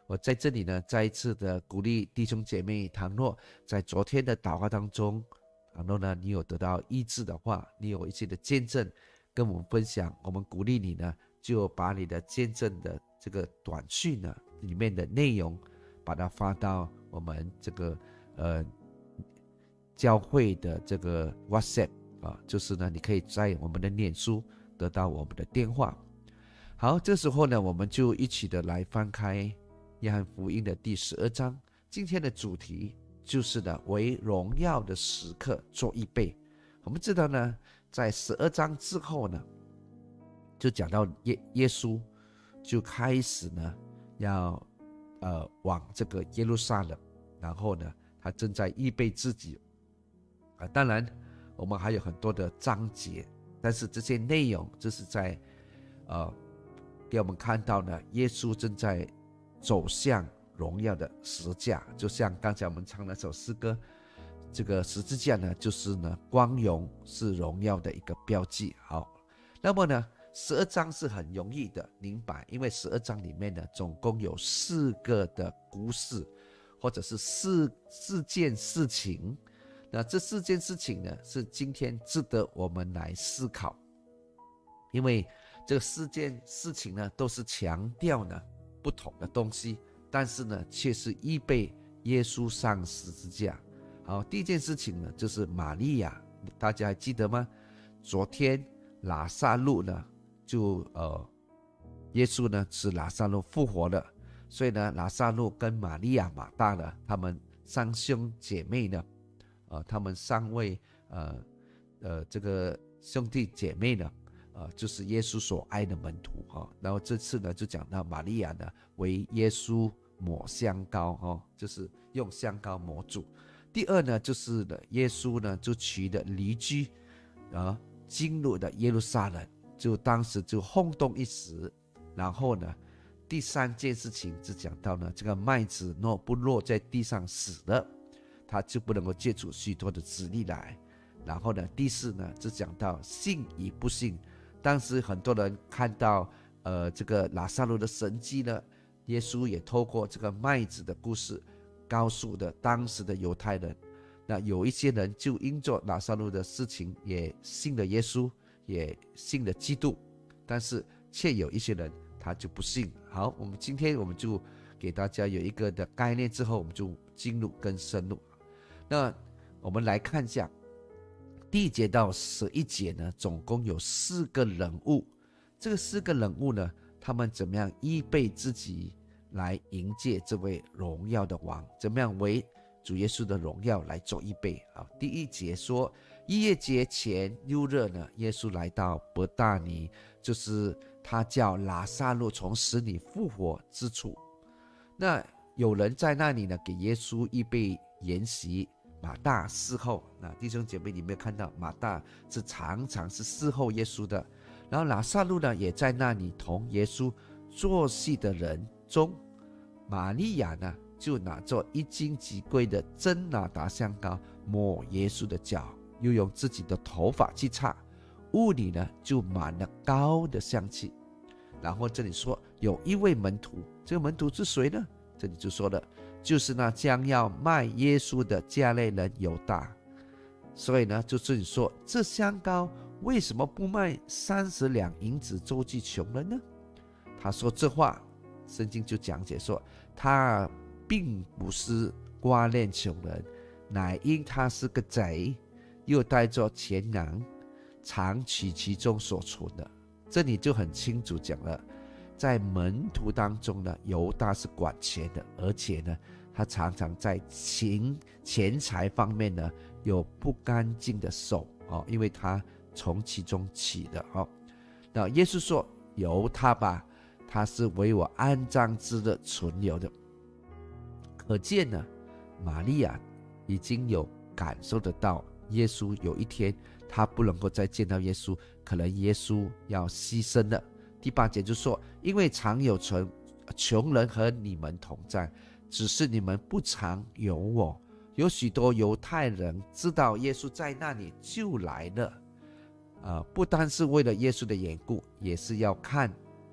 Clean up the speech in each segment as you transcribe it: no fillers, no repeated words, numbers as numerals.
我在这里呢，再一次的鼓励弟兄姐妹，倘若在昨天的祷告当中，倘若呢你有得到医治的话，你有一些的见证跟我们分享，我们鼓励你呢，就把你的见证的这个短讯呢里面的内容，把它发到我们这个教会的这个 WhatsApp 就是呢，你可以在我们的脸书得到我们的电话。好，这时候呢，我们就一起的来翻开约翰福音的第12章。今天的主题就是呢，为荣耀的时刻做预备。我们知道呢，在12章之后呢，就讲到耶稣就开始呢要往这个耶路撒冷，然后呢，他正在预备自己。当然，我们还有很多的章节，但是这些内容就是在给我们看到呢，耶稣正在走向荣耀的十字架，就像刚才我们唱那首诗歌，这个十字架呢，就是呢光荣是荣耀的一个标记。好，那么呢，12章是很容易的明白，因为12章里面呢，总共有4个的故事，或者是四件事情。那这4件事情呢，是今天值得我们来思考，因为这4件事情呢，都是强调呢不同的东西，但是呢，却是预备耶稣上十字架。好，第一件事情呢，就是玛利亚，大家还记得吗？昨天拉撒路呢，就耶稣呢使拉撒路复活了，所以呢，拉撒路跟玛利亚、马大呢，他们3兄姐妹呢，他们3位这个兄弟姐妹呢，就是耶稣所爱的门徒然后这次呢，就讲到玛利亚呢为耶稣抹香膏就是用香膏抹主。第二呢，就是呢耶稣呢就骑的驴驹进入的耶路撒冷，就当时就轰动一时。然后呢，第3件事情就讲到呢，这个麦子若不落在地上死了，他就不能够结出许多的子粒来。然后呢，第4呢，就讲到信与不信。当时很多人看到这个拉撒路的神迹呢，耶稣也透过这个麦子的故事告诉的当时的犹太人。那有一些人就因着拉撒路的事情也信了耶稣，也信了基督，但是却有一些人他就不信。好，今天我们就给大家有一个的概念，之后我们就进入更深入。那我们来看一下第1节到11节呢，总共有4个人物。这个4个人物呢，他们怎么样预备自己来迎接这位荣耀的王，怎么样为主耶稣的荣耀来做预备。第1节说，逾越节前6日呢，耶稣来到伯大尼，就是他叫拉撒路从死里复活之处。那有人在那里呢，给耶稣预备筵席。马大侍候。那弟兄姐妹，你没有看到马大是常常是侍候耶稣的。然后拉撒路呢，也在那里同耶稣做戏的人中。玛利亚呢，就拿着1斤几贵的真哪达香膏抹耶稣的脚，又用自己的头发去擦，屋里呢就满了膏的香气。然后这里说有一位门徒，这个门徒是谁呢？这里就说了，就是那将要卖耶稣的加利人犹大。所以呢，就这里说，这香膏为什么不卖30两银子周济穷人呢？他说这话，圣经就讲解说，他并不是挂念穷人，乃因他是个贼，又带着钱囊，常取其中所存的。这里就很清楚讲了，在门徒当中呢，犹大是管钱的，而且呢，他常常在钱财方面呢有不干净的手因为他从其中取的那耶稣说，由他吧，他是为我安葬之日存留的。可见呢，玛利亚已经有感受得到，耶稣有一天他不能够再见到耶稣，可能耶稣要牺牲了。第8节就说，因为常有穷人和你们同在，只是你们不常有我。有许多犹太人知道耶稣在那里，就来了不单是为了耶稣的缘故，也是要看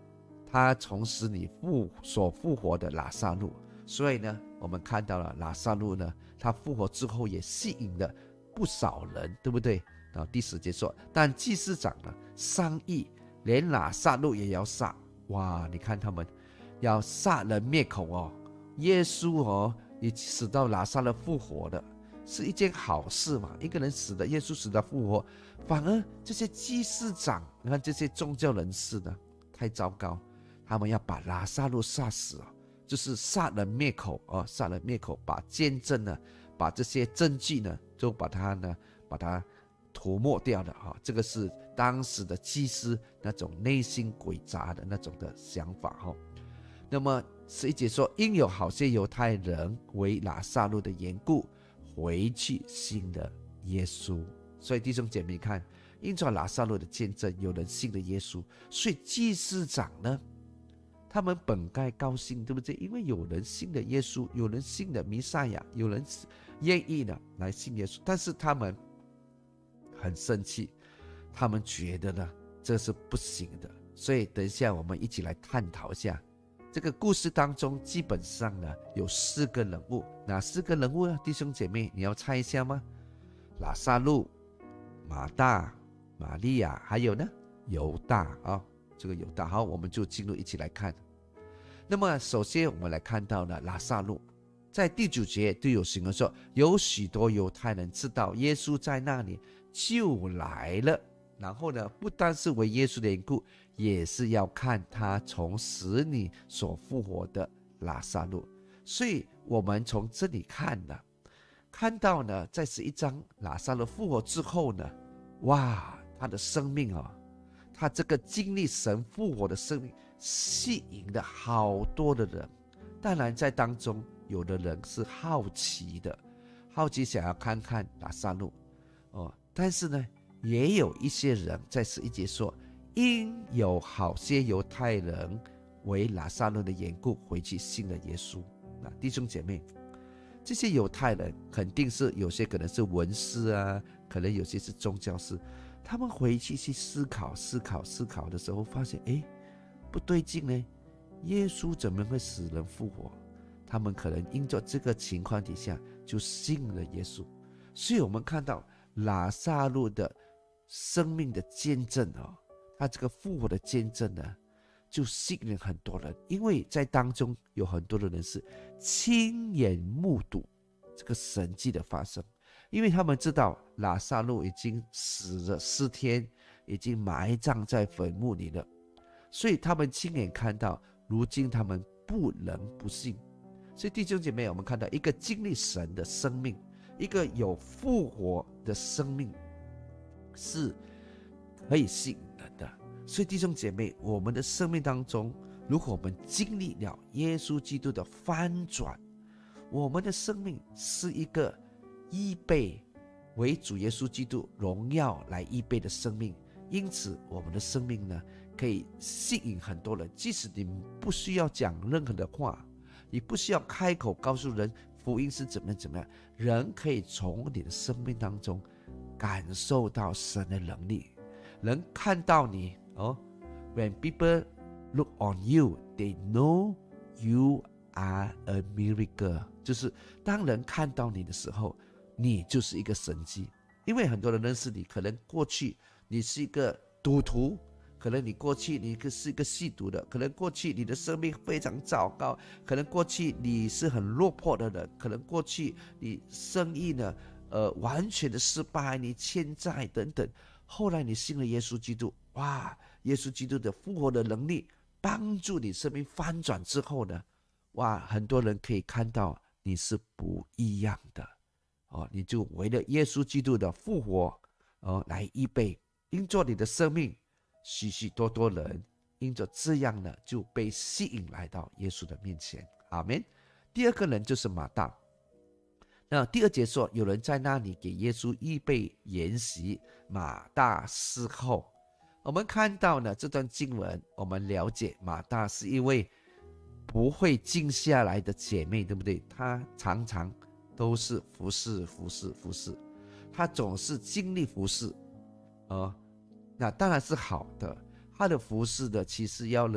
他从死里所复活的拉撒路。所以呢，我们看到了拉撒路呢，他复活之后也吸引了不少人，对不对？然后第10节说，但祭司长呢商议，连拉撒路也要杀。哇，你看他们要杀人灭口哦。耶稣也使到拉撒路复活的，是一件好事嘛？一个人死了，耶稣死了复活，反而这些祭司长，你看这些宗教人士呢，太糟糕，他们要把拉撒路杀死就是杀人灭口杀人灭口，把见证呢，把这些证据呢，就把它涂抹掉了这个是当时的祭司那种内心诡诈的那种的想法那么11节说，因有好些犹太人为拉撒路的缘故回去信了耶稣。所以弟兄姐妹看，因着拉撒路的见证，有人信了耶稣，所以祭司长呢，他们本该高兴，对不对？因为有人信了耶稣，有人信了弥赛亚，有人愿意呢来信耶稣，但是他们很生气，他们觉得呢这是不行的。所以等一下我们一起来探讨一下这个故事当中，基本上呢有4个人物。哪4个人物呢？弟兄姐妹，你要猜一下吗？拉撒路、马大、玛利亚，还有呢犹大这个犹大。好，我们就进入一起来看。那么首先我们来看到呢，拉撒路在第9节就有形容说，有许多犹太人知道耶稣在那里，就来了。然后呢，不单是为耶稣的缘故，也是要看他从死里所复活的拉撒路。所以我们从这里看到呢，在11章拉撒路复活之后呢，哇，他的生命他这个经历神复活的生命吸引了好多的人。当然在当中有的人是好奇的，好奇想要看看拉撒路但是呢也有一些人在11节说，因有好些犹太人为拉撒路的缘故回去信了耶稣。那弟兄姐妹，这些犹太人肯定是有些可能是文士可能有些是宗教士，他们回去思考的时候，发现不对劲呢，耶稣怎么会使人复活？他们可能因着这个情况底下就信了耶稣。所以我们看到拉撒路的生命的见证他这个复活的见证呢，就吸引很多人，因为在当中有很多的人是亲眼目睹这个神迹的发生。因为他们知道拉撒路已经死了4天，已经埋葬在坟墓里了，所以他们亲眼看到，如今他们不能不信。所以弟兄姐妹，我们看到一个经历神的生命，一个有复活的生命是可以吸引人的。所以弟兄姐妹，我们的生命当中，如果我们经历了耶稣基督的翻转，我们的生命是一个预备为主耶稣基督荣耀来预备的生命，因此我们的生命呢，可以吸引很多人。即使你不需要讲任何的话，你不需要开口告诉人福音是怎么样，人可以从你的生命当中感受到神的能力。人看到你When people look on you, they know you are a miracle。 就是当人看到你的时候，你就是一个神迹。因为很多人认识你，可能过去你是一个赌徒，可能你过去你是一个吸毒的，可能过去你的生命非常糟糕，可能过去你是很落魄的人，可能过去你生意呢完全的失败，你欠债等等。后来你信了耶稣基督，哇，耶稣基督的复活的能力帮助你生命翻转之后呢，哇，很多人可以看到你是不一样的你就为了耶稣基督的复活来预备。因着你的生命，许许多多人因着这样呢，就被吸引来到耶稣的面前。阿们。第二个人就是马大。那第2节说，有人在那里给耶稣预备筵席，马大伺候。我们看到呢这段经文，我们了解马大是一位不会静下来的姐妹，对不对？她常常都是服侍，她总是经历服侍那当然是好的。她的服侍的其实要能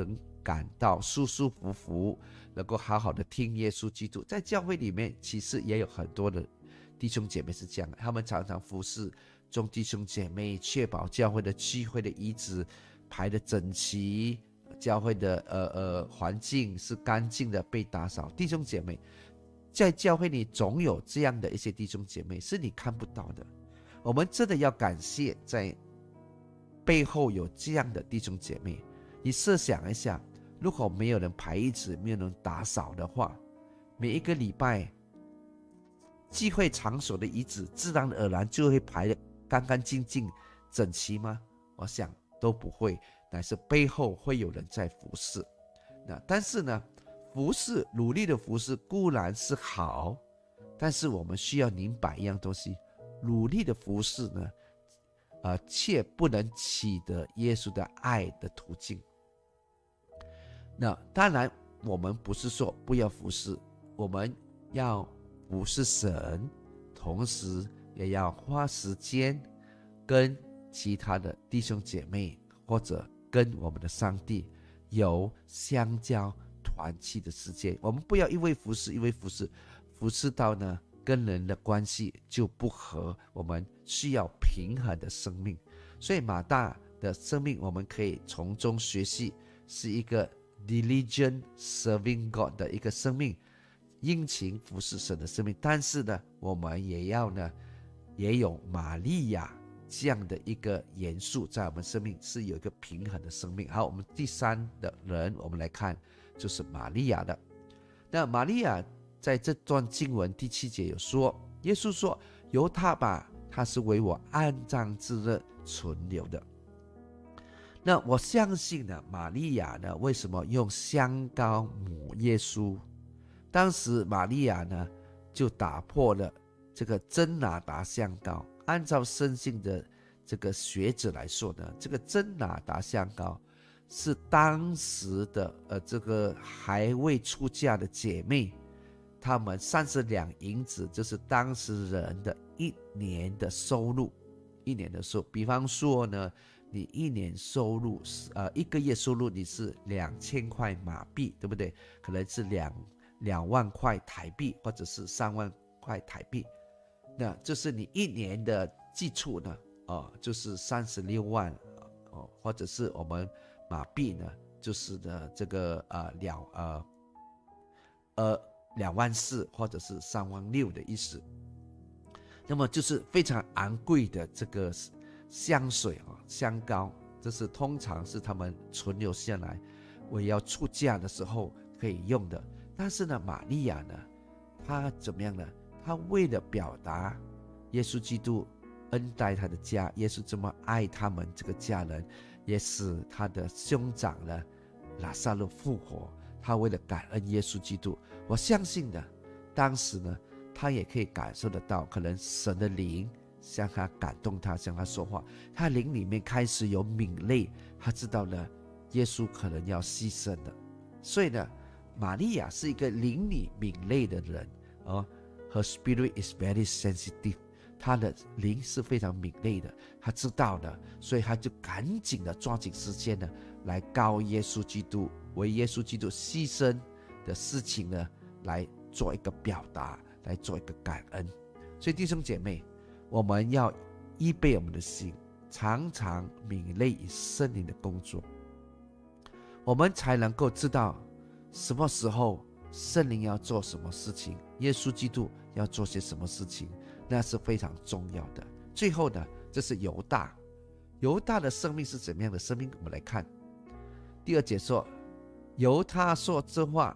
感到舒舒服服，能够好好的听耶稣基督。在教会里面其实也有很多的弟兄姐妹是这样的，他们常常服侍众弟兄姐妹，确保教会的聚会的椅子排得整齐，教会的环境是干净的，被打扫。弟兄姐妹，在教会里总有这样的一些弟兄姐妹是你看不到的，我们真的要感谢在背后有这样的弟兄姐妹。你设想一下，如果没有人排椅子，没有人打扫的话，每一个礼拜聚会场所的椅子自然而然就会排得干干净净整齐吗？我想都不会，乃是背后会有人在服侍。但是呢，服侍，努力的服侍固然是好，但是我们需要明白一样东西，努力的服侍呢，却不能取得耶稣的爱的途径。那当然我们不是说不要服侍，我们要服侍神，同时也要花时间跟其他的弟兄姐妹或者跟我们的上帝有相交团契的时间。我们不要因为服侍到呢跟人的关系就不合，我们需要平衡的生命。所以马大的生命我们可以从中学习，是一个 diligent serving God 的一个生命，殷勤服侍神的生命。但是呢，我们也有玛利亚这样的一个元素在我们生命，是有一个平衡的生命。好，我们第三的人我们来看就是玛利亚的。那玛利亚在这段经文第7节有说，耶稣说，由他吧，他是为我安葬之日存留的。那我相信呢，玛利亚呢，为什么用香膏抹耶稣？当时玛利亚呢，就打破了这个真哪达香膏。按照圣经的这个学者来说呢，这个真哪达香膏是当时的这个还未出嫁的姐妹，她们30两银子，就是当时人的一年的收入。比方说呢，你一年收入一个月收入你是2000块马币，对不对？可能是2万块台币，或者是3万块台币。那就是你一年的基础呢，就是36万，或者是我们马币呢，就是的这个2万4或者是3万6的意思。那么就是非常昂贵的这个香水香膏，这是通常是他们存留下来为要出嫁的时候可以用的。但是呢，玛利亚呢，她怎么样呢？她为了表达耶稣基督恩待她的家，耶稣这么爱他们这个家人，也使他的兄长呢拉撒路复活，她为了感恩耶稣基督，我相信呢，当时呢，他也可以感受得到，可能神的灵向他感动他，向他说话，他灵里面开始有敏锐，他知道了耶稣可能要牺牲的。所以呢，玛利亚是一个灵里敏锐的人，her spirit is very sensitive， 她的灵是非常敏锐的，她知道的，所以她就赶紧的抓紧时间呢，来告耶稣基督，为耶稣基督牺牲的事情呢，来做一个表达，来做一个感恩。所以弟兄姐妹，我们要预备我们的心，常常敏锐于圣灵的工作，我们才能够知道什么时候圣灵要做什么事情，耶稣基督要做些什么事情，那是非常重要的。最后呢，这是犹大的生命是怎么样的生命？我们来看第2节说，犹他说这话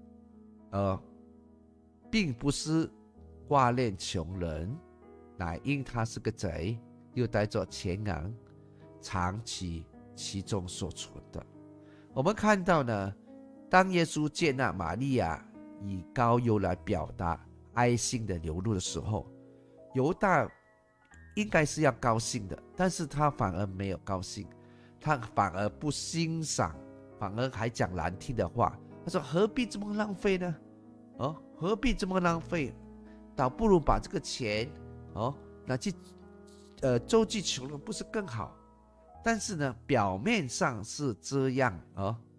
并不是挂念穷人，乃因他是个贼，又带着钱囊，藏起其中所存的。我们看到呢，当耶稣接纳玛利亚以膏油来表达爱心的流露的时候，犹大应该是要高兴的，但是他反而没有高兴，他反而不欣赏，反而还讲难听的话。他说何必这么浪费呢？何必这么浪费？倒不如把这个钱拿去周济穷人，不是更好？但是呢，表面上是这样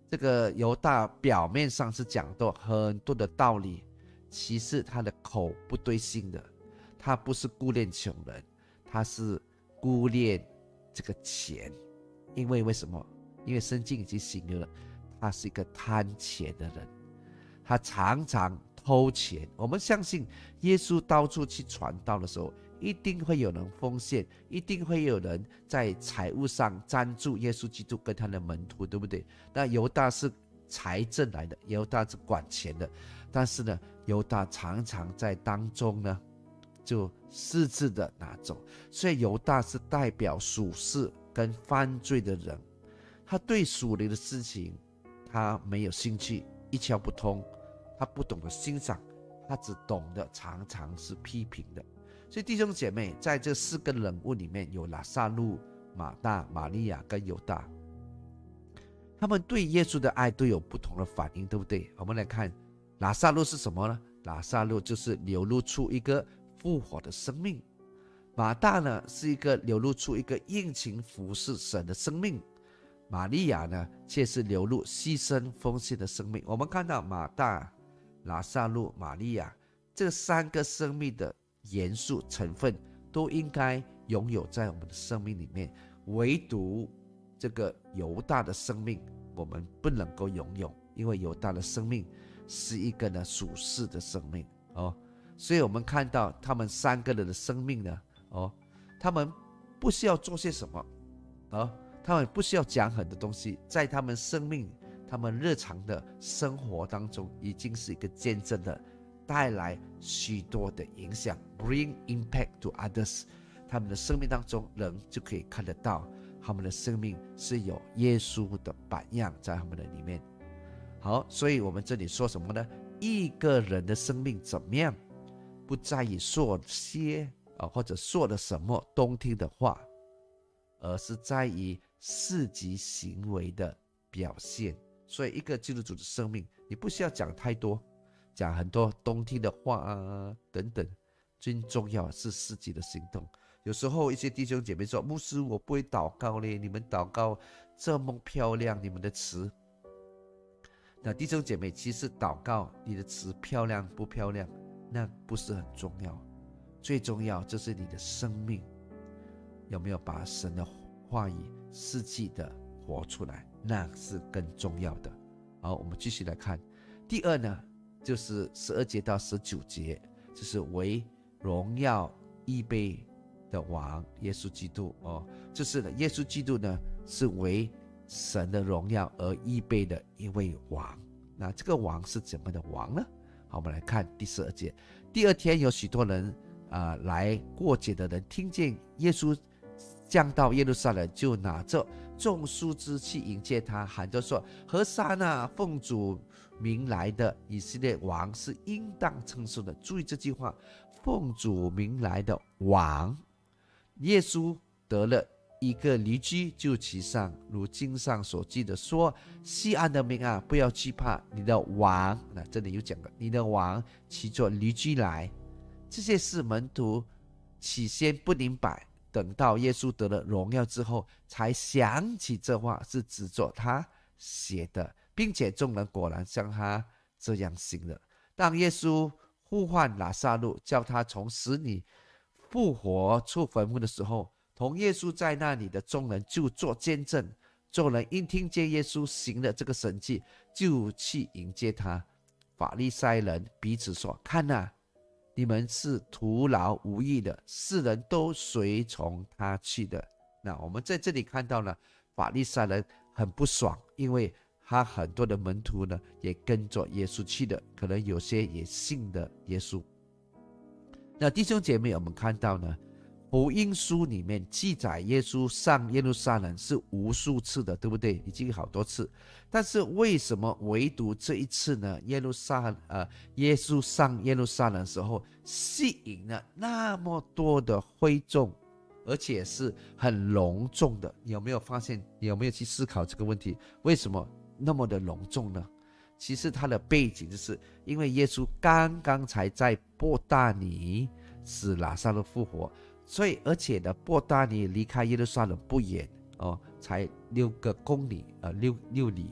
这个犹大表面上是讲到很多的道理，其实他的口不对心的，他不是顾念穷人，他是顾念这个钱。因为什么？因为圣经已经形容了，他是一个贪钱的人，他常常偷钱。我们相信耶稣到处去传道的时候，一定会有人奉献，一定会有人在财务上赞助耶稣基督跟他的门徒，对不对？那犹大是财政来的，犹大是管钱的，但是呢，犹大常常在当中呢就私自的拿走。所以犹大是代表属世跟犯罪的人，他对属灵的事情他没有兴趣，一窍不通，他不懂得欣赏，他只懂得常常是批评的。所以弟兄姐妹，在这4个人物里面，有拉撒路、马大、玛利亚跟犹大，他们对耶稣的爱都有不同的反应，对不对？我们来看拉撒路是什么呢？拉撒路就是流露出一个复活的生命，马大呢是一个流露出一个殷勤服侍神的生命，玛利亚呢却是流露牺牲奉献的生命。我们看到马大、拉撒路、玛利亚这3个生命的元素成分都应该拥有在我们的生命里面，唯独这个犹大的生命我们不能够拥有，因为犹大的生命是一个呢属世的生命所以我们看到他们3个人的生命呢他们不需要做些什么他们不需要讲很多东西，在他们生命他们日常的生活当中已经是一个见证的，带来许多的影响 bring impact to others。 他们的生命当中人就可以看得到他们的生命是有耶稣的榜样在他们的里面。好，所以我们这里说什么呢？一个人的生命怎么样，不在于说些或者说了什么动听的话，而是在于实际行为的表现。所以一个基督徒的生命，你不需要讲太多，讲很多动听的话等等，最重要是实际的行动。有时候一些弟兄姐妹说，牧师我不会祷告咧，你们祷告这么漂亮，你们的词。那弟兄姐妹，其实祷告你的词漂亮不漂亮那不是很重要，最重要就是你的生命有没有把神的话语实际的活出来，那是更重要的。好，我们继续来看第二呢，就是12节到19节，就是为荣耀预备的王耶稣基督就是呢，耶稣基督呢是为神的荣耀而预备的一位王。那这个王是怎么的王呢？好，我们来看第12节。第2天有许多人来过节的人听见耶稣降到耶路撒冷，就拿着种树枝去迎接他，喊着说：何沙那，奉主名来的以色列王是应当称颂的。注意这句话，奉主名来的王。耶稣得了一个驴驹就骑上，如经上所记的说：西安的民啊，不要惧怕，你的王，那这里又讲了，你的王骑着驴驹来。这些事门徒起先不明白，等到耶稣得了荣耀之后，才想起这话是指着他写的，并且众人果然像他这样行了。当耶稣呼唤拉撒路，叫他从死里复活出坟墓的时候，同耶稣在那里的众人就做见证。众人因听见耶稣行了这个神迹，就去迎接他。法利赛人彼此说：看啊，你们是徒劳无益的，世人都随从他去的。那我们在这里看到了法利赛人很不爽，因为他很多的门徒呢也跟着耶稣去的，可能有些也信的耶稣。那弟兄姐妹，我们看到呢，福音书里面记载耶稣上耶路撒冷是无数次的，对不对？已经好多次，但是为什么唯独这一次呢？耶稣上耶路撒冷的时候，吸引了那么多的会众，而且是很隆重的。你有没有发现？你有没有去思考这个问题？为什么那么的隆重呢？其实它的背景就是因为耶稣刚刚才在伯大尼使拉撒路复活，所以而且呢，伯大尼离开耶路撒冷不远才6个公里6里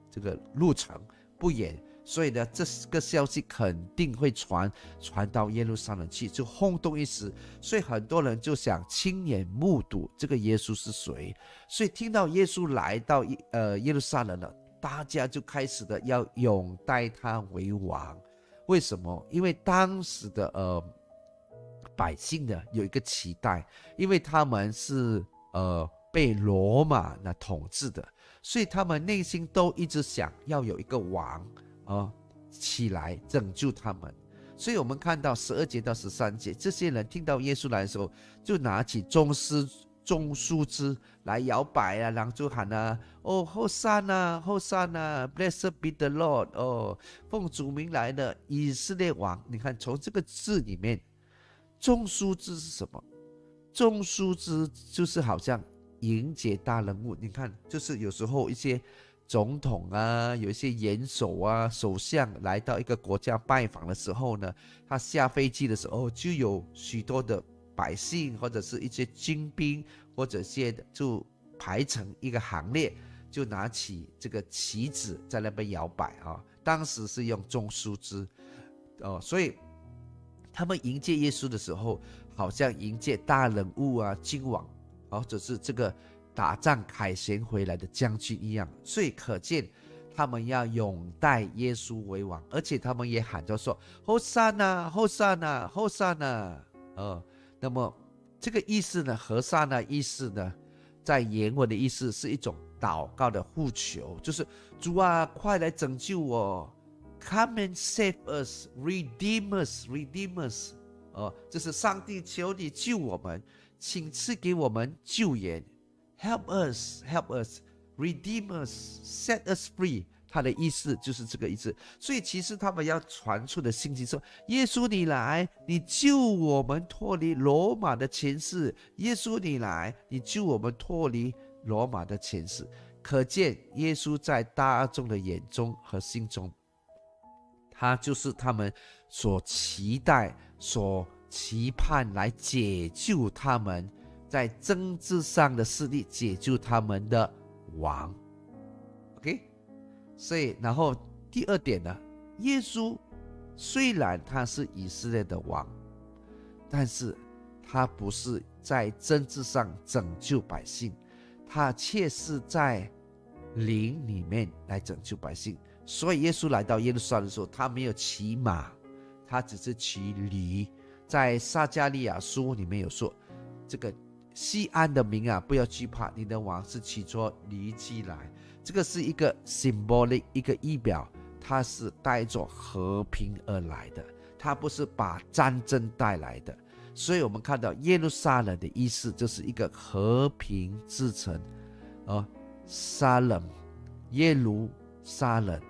这个路程不远，所以呢，这个消息肯定会传到耶路撒冷去，就轰动一时。所以很多人就想亲眼目睹这个耶稣是谁。所以听到耶稣来到耶路撒冷了，大家就开始的要拥戴他为王。为什么？因为当时的百姓呢有一个期待，因为他们是被罗马统治的，所以他们内心都一直想要有一个王起来拯救他们。所以我们看到12节到13节，这些人听到耶稣来的时候，就拿起棕树枝来摇摆啊，然后就喊啊，哦，Hosanna Hosanna Blessed be the Lord， 哦，奉主名来的以色列王。你看从这个字里面，棕树枝是什么？棕树枝就是好像迎接大人物。你看就是有时候一些总统啊，有一些元首啊，首相来到一个国家拜访的时候呢，他下飞机的时候就有许多的百姓或者是一些军兵或者些就排成一个行列，就拿起这个旗子在那边摇摆啊。当时是用棕树枝所以他们迎接耶稣的时候，好像迎接大人物啊、君王或者是这个打仗凯旋回来的将军一样。所以可见他们要拥戴耶稣为王，而且他们也喊着说 Hosanna Hosanna Hosanna。那么这个意思呢，和散那意思呢，在原文的意思是一种祷告的呼求，就是主啊，快来拯救我， Come and save us, redeem us, redeem us。就是上帝求你救我们，请赐给我们救援， Help us, help us, redeem us, set us free。他的意思就是这个意思。所以其实他们要传出的信息说，耶稣你来，你救我们脱离罗马的权势，耶稣你来，你救我们脱离罗马的权势。可见耶稣在大众的眼中和心中，他就是他们所期待所期盼来解救他们在政治上的势力，解救他们的王。 OK，所以然后第二点呢，耶稣虽然他是以色列的王，但是他不是在政治上拯救百姓，他却是在灵里面来拯救百姓。所以耶稣来到耶路撒冷的时候，他没有骑马，他只是骑驴。在撒迦利亚书里面有说，这个西安的民啊，不要惧怕，你的王是骑着驴驹来。这个是一个 symbolic， 一个仪表，它是带着和平而来的，它不是把战争带来的。所以我们看到耶路撒冷的意思就是一个和平之城。撒冷，耶路撒冷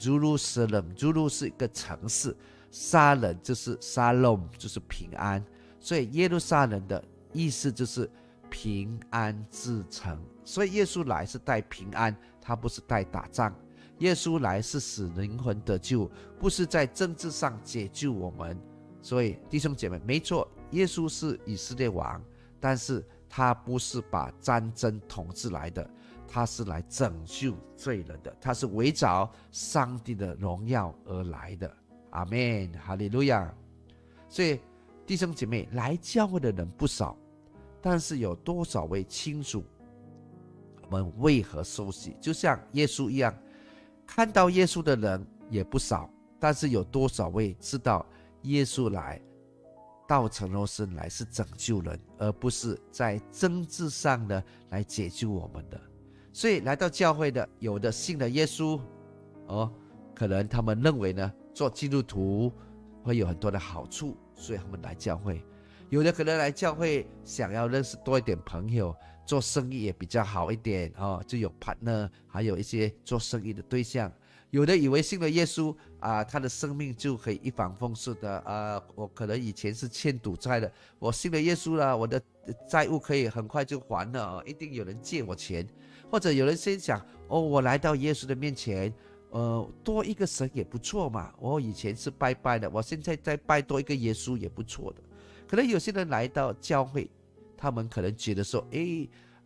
Jerusalem 是一个城市，撒冷就是 Shalom 就是平安。所以耶路撒冷的意思就是平安之城。所以耶稣来是带平安，他不是带打仗。耶稣来是使灵魂得救，不是在政治上解救我们。所以弟兄姐妹，没错，耶稣是以色列王，但是他不是把战争统治来的，他是来拯救罪人的，他是围着上帝的荣耀而来的。阿们，哈利路亚。所以弟兄姐妹，来教会的人不少，但是有多少位清楚我们为何受洗？就像耶稣一样，看到耶稣的人也不少，但是有多少位知道耶稣来道成肉身来是拯救人，而不是在政治上的来解救我们的。所以来到教会的，有的信了耶稣可能他们认为呢，做基督徒会有很多的好处，所以他们来教会。有的可能来教会想要认识多一点朋友，做生意也比较好一点就有 partner， 还有一些做生意的对象。有的以为信了耶稣他的生命就可以一帆风顺的我可能以前是欠赌债的，我信了耶稣了，我的债务可以很快就还了一定有人借我钱。或者有人先想我来到耶稣的面前多一个神也不错嘛，我以前是拜拜的，我现在再拜多一个耶稣也不错的。可能有些人来到教会，他们可能觉得说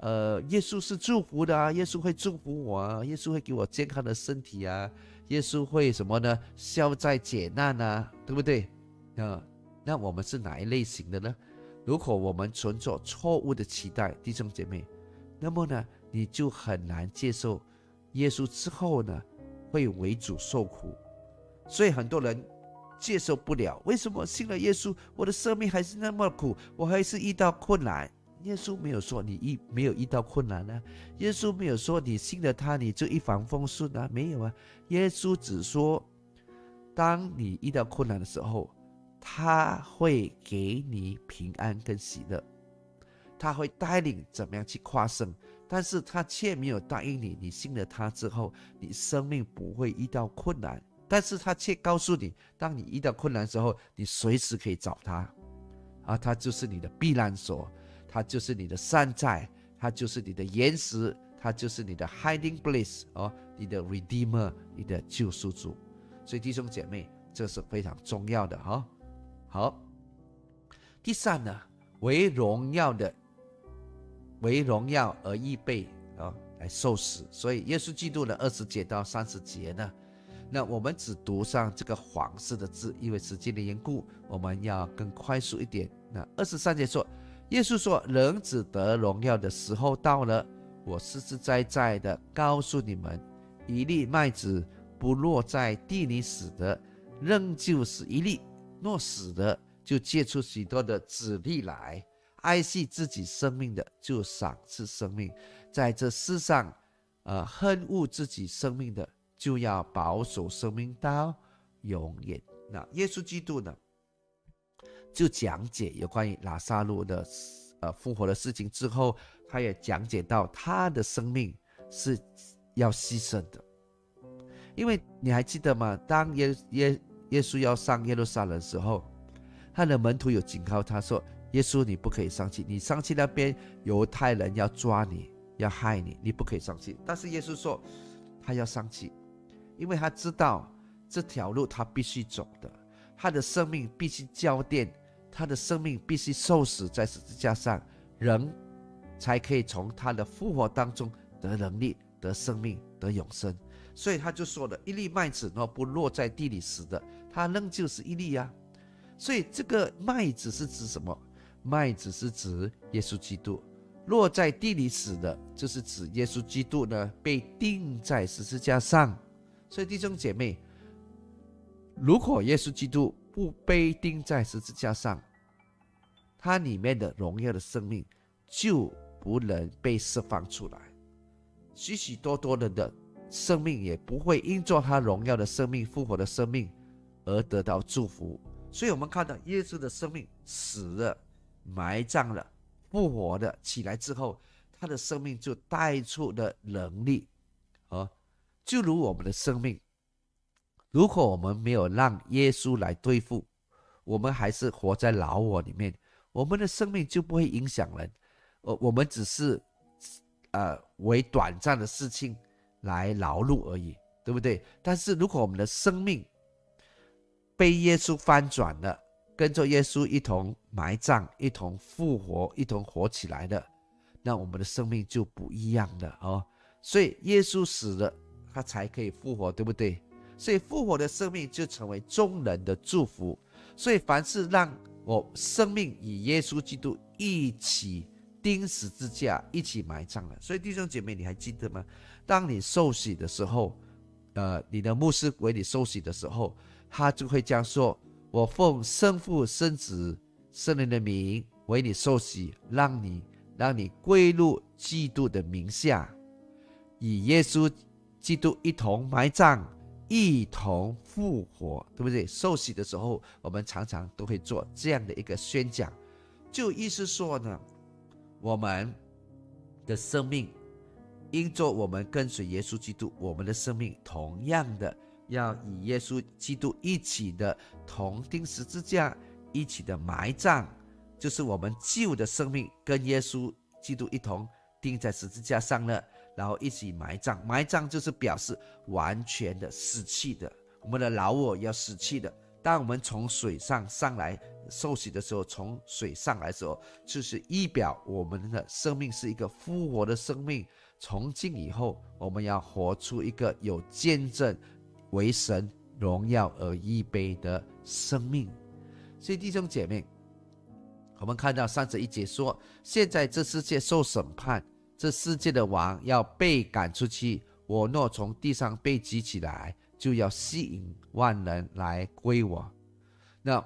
耶稣是祝福的啊，耶稣会祝福我啊，耶稣会给我健康的身体啊，耶稣会什么呢？消灾解难啊，对不对？那我们是哪一类型的呢？如果我们存着错误的期待，弟兄姐妹，那么呢，你就很难接受耶稣之后呢，会为主受苦。所以很多人接受不了，为什么信了耶稣，我的生命还是那么苦，我还是遇到困难？耶稣没有说你没有遇到困难啊，耶稣没有说你信了他你就一帆风顺啊，没有啊。耶稣只说，当你遇到困难的时候，他会给你平安跟喜乐，他会带领怎么样去跨胜，但是他却没有答应你，你信了他之后，你生命不会遇到困难，但是他却告诉你，当你遇到困难的时候，你随时可以找他啊，他就是你的避难所，他就是你的山寨，他就是你的岩石，他就是你的 hiding place 你的 redeemer， 你的救赎主。所以弟兄姐妹，这是非常重要的好，第三呢，为荣耀而预备来受死。所以耶稣基督的20节到30节呢，那我们只读上这个黄色的字，因为时间的缘故，我们要更快速一点。那23节说，耶稣说，人子得荣耀的时候到了，我实实在在的告诉你们，一粒麦子不落在地里死的，仍旧是一粒；若死的，就结出许多的子粒来。爱惜自己生命的，就赏赐生命；在这世上，恨恶自己生命的，就要保守生命到永远。那耶稣基督呢，就讲解有关于拉撒路的复活的事情之后，他也讲解到他的生命是要牺牲的。因为你还记得吗？当耶稣要上耶路撒冷的时候，他的门徒有警告他说，耶稣你不可以上去，你上去那边犹太人要抓你，要害你，你不可以上去。但是耶稣说他要上去，因为他知道这条路他必须走的，他的生命必须交奠，他的生命必须受死在十字架上，人才可以从他的复活当中得能力，得生命，得永生。所以他就说了，一粒麦子不落在地里死的，它仍旧是一粒啊。所以这个麦子是指什么？麦子是指耶稣基督。落在地里死的，就是指耶稣基督呢被钉在十字架上。所以弟兄姐妹，如果耶稣基督不被钉在十字架上，他里面的荣耀的生命就不能被释放出来，许许多多人的生命也不会因着他荣耀的生命、复活的生命而得到祝福。所以我们看到耶稣的生命死了、埋葬了、复活的起来之后，他的生命就带出了能力。就如我们的生命，如果我们没有让耶稣来对付，我们还是活在老我里面，我们的生命就不会影响人，我们只是为短暂的事情来劳碌而已，对不对？但是如果我们的生命被耶稣翻转了，跟着耶稣一同埋葬，一同复活，一同活起来的，那我们的生命就不一样了所以耶稣死了，他才可以复活，对不对？所以复活的生命就成为众人的祝福。所以凡是让我生命与耶稣基督一起钉十字架，一起埋葬了。所以弟兄姐妹，你还记得吗？当你受洗的时候，你的牧师为你受洗的时候，他就会这样说，我奉圣父圣子圣灵的名为你受洗，让你归入基督的名下，与耶稣基督一同埋葬，一同复活，对不对？受洗的时候，我们常常都会做这样的一个宣讲，就意思说呢，我们的生命因着我们跟随耶稣基督，我们的生命同样的要与耶稣基督一起的同钉十字架，一起的埋葬，就是我们旧的生命跟耶稣基督一同钉在十字架上了，然后一起埋葬。埋葬就是表示完全的死去的，我们的老我要死去的， 当我们从水上上来受洗的时候，从水上来的时候，就是意表我们的生命是一个复活的生命。从今以后，我们要活出一个有见证、为神荣耀而预备的生命。所以弟兄姐妹，我们看到31节说，现在这世界受审判，这世界的王要被赶出去，我若从地上被举起来，就要吸引万人来归我。那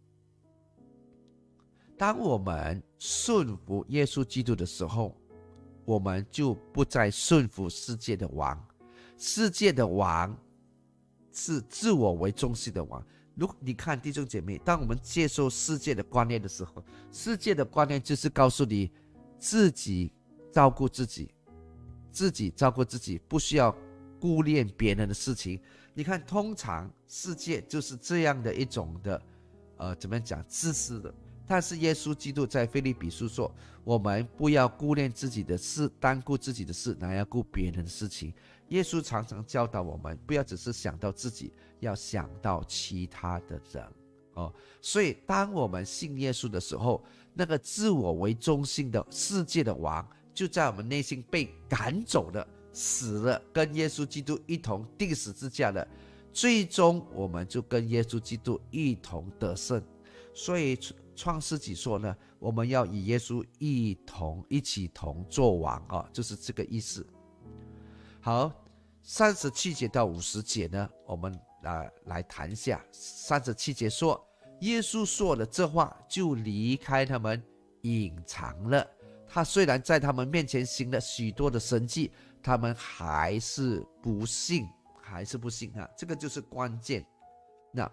当我们顺服耶稣基督的时候，我们就不再顺服世界的王。世界的王是自我为中心的王。如果你看弟兄姐妹，当我们接受世界的观念的时候，世界的观念就是告诉你自己照顾自己，自己照顾自己，不需要顾念别人的事情。你看，通常世界就是这样的一种的怎么讲，自私的。但是耶稣基督在腓立比书说，我们不要顾念自己的事，单顾自己的事，乃要顾别人的事情。耶稣常常教导我们，不要只是想到自己，要想到其他的人。所以当我们信耶稣的时候，那个自我为中心的世界的王就在我们内心被赶走了，死了，跟耶稣基督一同钉十字架了。最终我们就跟耶稣基督一同得胜。所以创世纪说呢，我们要与耶稣一起同作王，就是这个意思。好，37节到50节呢，我们来谈一下。37节说，耶稣说了这话，就离开他们，隐藏了。他虽然在他们面前行了许多的神迹，他们还是不信，这个就是关键。那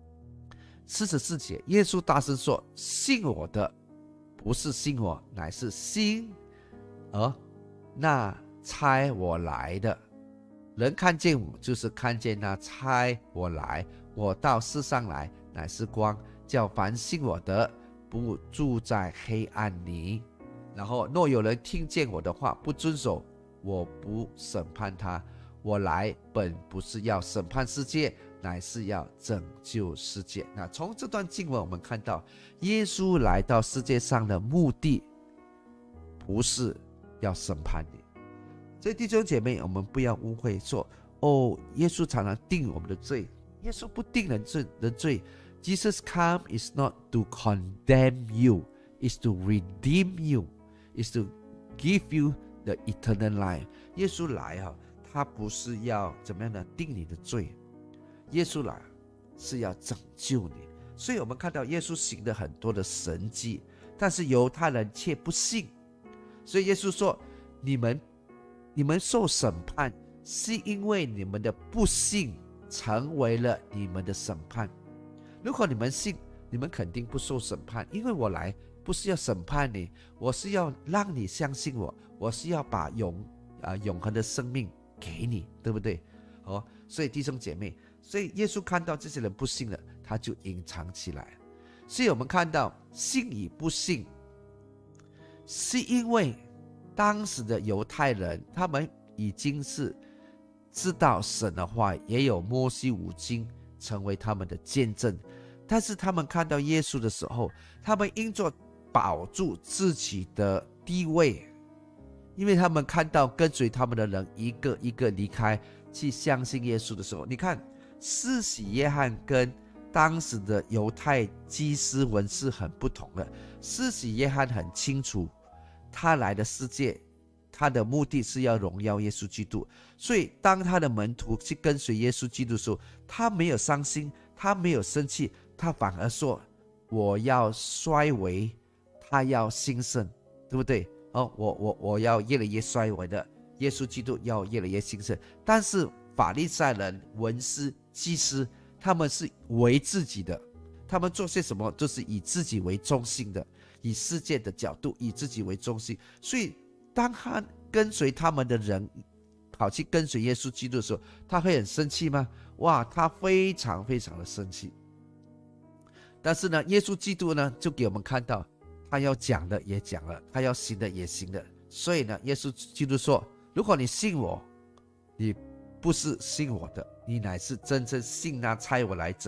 44节，耶稣大声说，信我的不是信我，乃是信那差我来的。人看见我，就是看见那差我来。我到世上来，乃是光，叫凡信我的不住在黑暗里。然后若有人听见我的话不遵守，我不审判他。我来本不是要审判世界，乃是要拯救世界。那从这段经文我们看到，耶稣来到世界上的目的不是要审判你。所以弟兄姐妹，我们不要误会说，耶稣常常定我们的罪。耶稣不定人罪。Jesus come is not to condemn you, is to redeem you, is to give you the eternal life. 耶稣来他不是要怎么样的定你的罪，耶稣来是要拯救你。所以我们看到耶稣行了很多的神迹，但是犹太人却不信。所以耶稣说，你们受审判，是因为你们的不信成为了你们的审判。如果你们信，你们肯定不受审判，因为我来不是要审判你，我是要让你相信我，我是要把永恒的生命给你，对不对？所以弟兄姐妹，所以耶稣看到这些人不信了，他就隐藏起来。所以我们看到信与不信，是因为当时的犹太人，他们已经是知道神的话，也有摩西五经成为他们的见证。但是他们看到耶稣的时候，他们因着保住自己的地位，因为他们看到跟随他们的人一个一个离开去相信耶稣的时候，你看施洗约翰跟当时的犹太祭司文士很不同了。施洗约翰很清楚，他来的世界，他的目的是要荣耀耶稣基督。所以当他的门徒去跟随耶稣基督的时候，他没有伤心，他没有生气，他反而说，我要衰微，他要兴盛，对不对？我要越来越衰微的，耶稣基督要越来越兴盛。但是法利赛人、文士、祭司，他们是为自己的，他们做些什么都是以自己为中心的，以世界的角度以自己为中心。所以当他跟随他们的人跑去跟随耶稣基督的时候，他会很生气吗？哇，他非常非常的生气。但是呢，耶稣基督呢，就给我们看到，他要讲的也讲了，他要行的也行了。所以呢，耶稣基督说，如果你信我，你不是信我的，你乃是真正信那差我来者。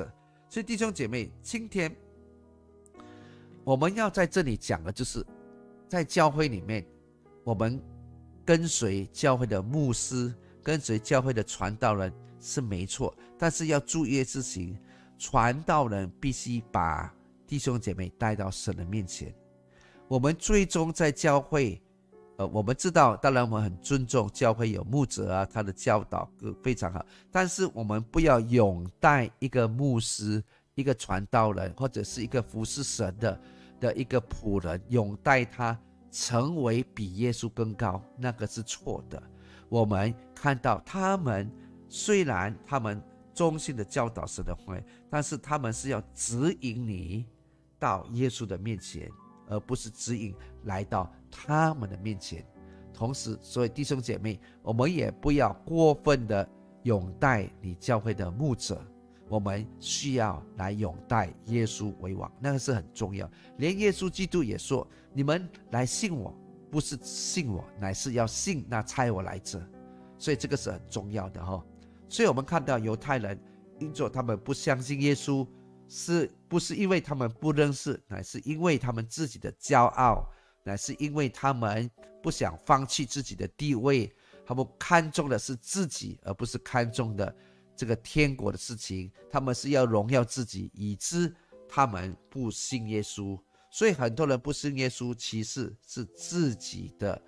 所以弟兄姐妹，今天我们要在这里讲的就是在教会里面，我们跟随教会的牧师，跟随教会的传道人是没错，但是要注意的事情，传道人必须把弟兄姐妹带到神的面前。我们最终在教会我们知道，当然我们很尊重教会有牧者啊，他的教导非常好，但是我们不要拥戴一个牧师、一个传道人，或者是一个服侍神的一个仆人，拥戴他成为比耶稣更高，那个是错的。我们看到他们虽然他们忠心的教导神的话，但是他们是要指引你到耶稣的面前，而不是指引来到他们的面前。同时，所以弟兄姐妹，我们也不要过分的拥戴你教会的牧者，我们需要来拥戴耶稣为王，那个是很重要。连耶稣基督也说，你们来信我，不是信我，乃是要信那差我来者。所以这个是很重要的所以我们看到犹太人因着他们不相信耶稣，是不是因为他们不认识，乃是因为他们自己的骄傲，乃是因为他们不想放弃自己的地位，他们看重的是自己，而不是看重的这个天国的事情，他们是要荣耀自己，以致他们不信耶稣。所以很多人不信耶稣，其实是自己的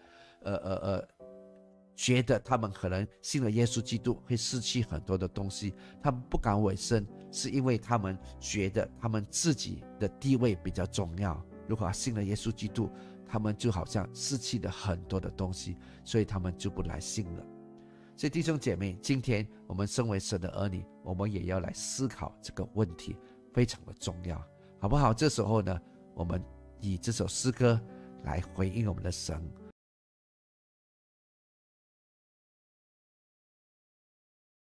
觉得他们可能信了耶稣基督会失去很多的东西，他们不敢委身，是因为他们觉得他们自己的地位比较重要。如果信了耶稣基督，他们就好像失去了很多的东西，所以他们就不来信了。所以弟兄姐妹，今天我们身为神的儿女，我们也要来思考这个问题，非常的重要，好不好？这时候呢，我们以这首诗歌来回应我们的神，